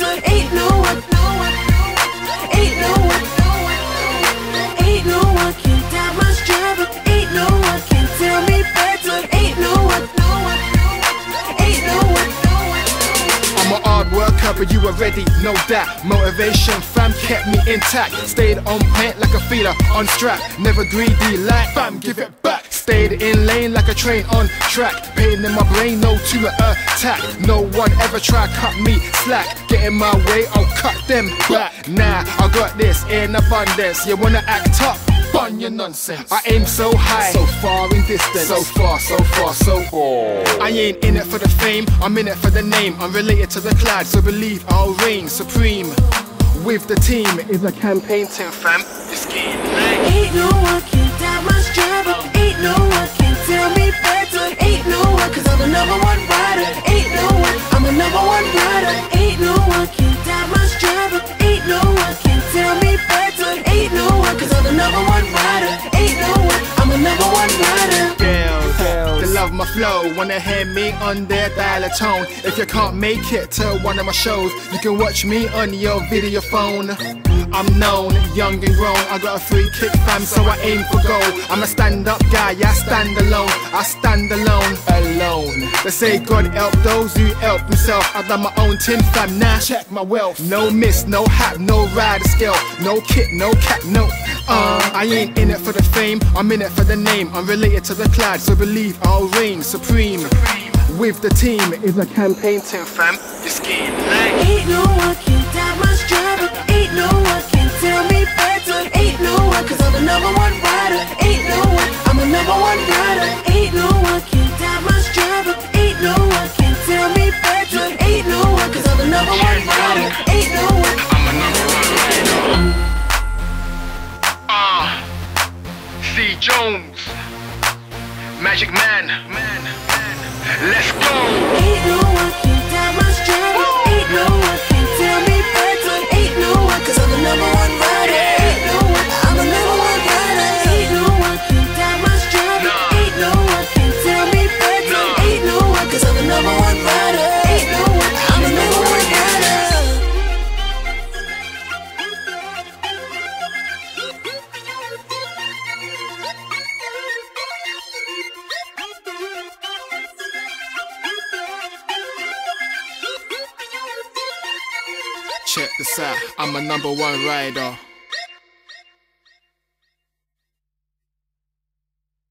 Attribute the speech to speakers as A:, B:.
A: better. Ain't no one, ain't no one, ain't no one can doubt my struggle. Ain't no one can tell me better. Ain't no one, ain't no one.
B: I'm a hard worker, but you already know that. Motivation, fam, kept me intact. Stayed on point like a feeler on strap. Never greedy like fam, give it back. Stayed in lane like a train on track. Pain in my brain, no to attack. No one ever try cut me slack. Get in my way, I'll cut them back. Nah, I got this in abundance. You wanna act tough? Fun your nonsense. I aim so high, so far in distance. So far, so far, so far. I ain't in it for the fame, I'm in it for the name. I'm related to the clad, so believe I'll reign supreme. With the team, it is a campaign team, fam. It's getting late.
A: Ain't no one can doubt my struggle. Ain't no one can tell me better. Ain't no one, cause I'm the number one rider. Ain't no one, I'm the number one rider. Ain't no one can doubt my struggle. Ain't no one can tell me better. Ain't no one, cause I'm the number one rider. Ain't no one, I'm the number one rider.
B: They love my flow, wanna hear me on their dial a tone. If you can't make it to one of my shows, you can watch me on your video phone. I'm known, young and grown, I got a free kick fam, so I aim for goal. I'm a stand-up guy, I stand alone, I stand alone, alone. They say God help those who help themselves. I done my own tin fam, now check my wealth. No miss, no hat, no rider skill, no kit, no cat, no. I ain't in it for the fame, I'm in it for the name. I'm related to the clad, so believe I'll reign supreme. With the team, it is a campaign team, fam. It's getting late.
A: Ain't no one can doubt my struggle. Ain't no one can tell me better. Ain't no one, cause I'm the number one rider. Ain't no one, I'm the number one rider. Ain't no one can doubt my struggle. Ain't no one can tell me better. Ain't no one, cause I'm the number one rider. Ain't no one,
B: I'm a number one rider. C. Jones, Magic Man, let's go.
A: ain't no one can doubt my struggle. Ain't no one can tell me better. Ain't no one, cause I'm the number one rider. Ain't no one, I'm the number one rider. Ain't no one can doubt my struggle. Ain't no one can tell me better. Ain't no one, cause I'm the number one rider. Ain't no one, I'm the number one rider.
B: Check this out, I'm a number one rider.